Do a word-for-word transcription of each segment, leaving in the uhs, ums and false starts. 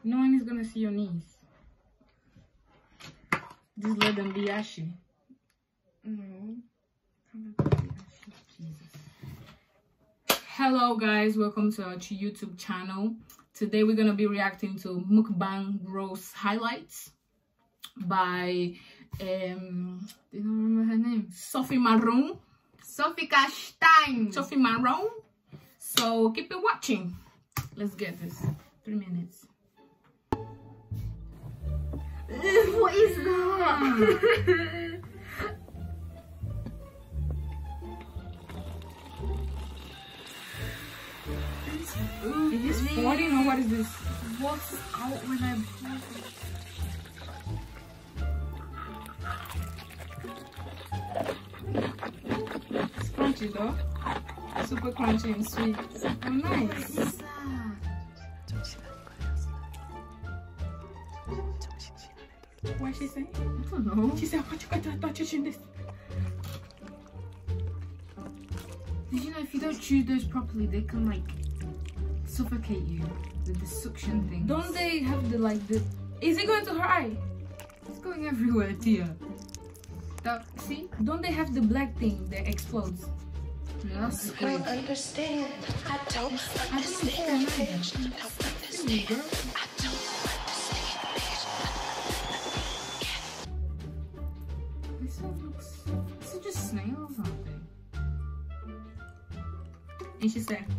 No one is gonna see your knees. Just let them be ashy. No. Jesus. Hello guys, welcome to our YouTube channel. Today we're gonna be reacting to Mukbang Roast Highlights by um do you remember her name? Sophie Maroon. Sophie Stein. Sophie Maroon. So keep it watching. Let's get this. Three minutes. What is that? Is this fourteen or what is this? What's out when I It's crunchy though. Super crunchy and sweet. Oh, nice. What is that? What she say? I don't know. She said, "What you got to touch in this?" Did you know if you don't chew those properly, they can like suffocate you with the suction thing? Don't they have the like the? Is it going to her eye? It's going everywhere, Tia. That see? Don't they have the black thing that explodes? Yeah, that's I don't understand. I don't understand, bitch. I don't understand. I don't understand. This one looks. Is it just snails, aren't they? And she said,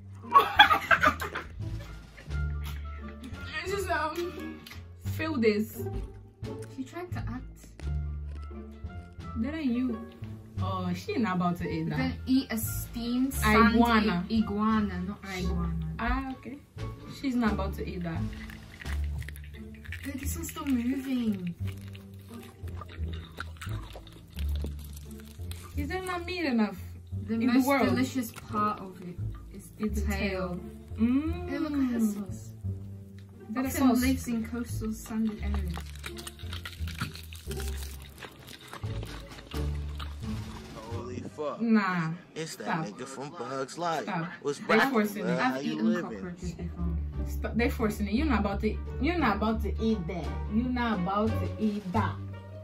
"I just um feel this." She tried to act. That ain't you. Oh, she not about to eat that. Then eat a steamed sand Iguana. i- iguana, not iguana. Ah, okay. She's not about to eat that. Look, this one's still moving. Is there not meat enough? The In the most world. delicious part of it is the, The tail. tail. Mmm. Hey, look at her sauce. That Often sauce. lives in coastal sandy areas. Holy fuck. Nah. It's that Stop. nigga from Bugs Life. Stop. What's They back? forcing it. How I've you eaten living? cockroaches before. Stop. They forcing it. You're not about to. You're not about to eat that. You're not about to eat that.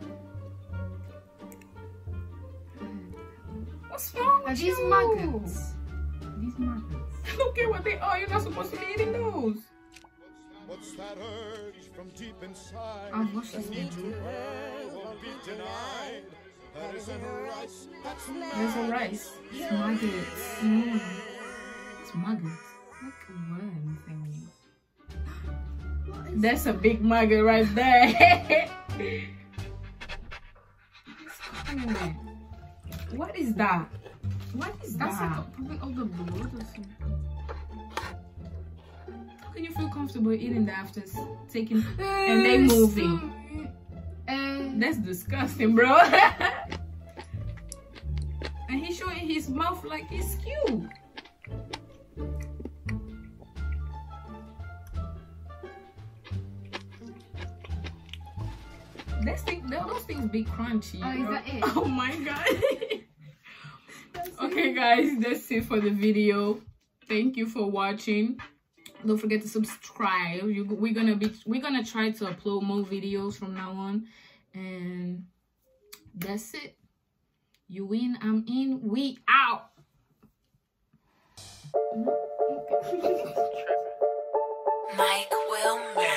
What's wrong Are with these you? maggots? These maggots. I don't care what they are. You're not supposed to be eating those. What's that urge from deep inside? I've watched this Need to movie. have won't be denied. That is in rice. That's There's a rice. It's maggots. Mm. It's maggots. Like a worm thingy. What is That's a big maggot right there. that? What is that? What is That's that? like probably all the blood or something. How can you feel comfortable eating that after s- taking and And they moving? Uh, That's disgusting, bro. And he's showing his mouth like it's cute. That thing, those things be crunchy. Oh, is bro. that it? Oh my god. Okay, guys, that's it for the video. Thank you for watching. Don't forget to subscribe. You, we're gonna be we're gonna try to upload more videos from now on, and that's it. You win, I'm in. We out. Mike Wilmer.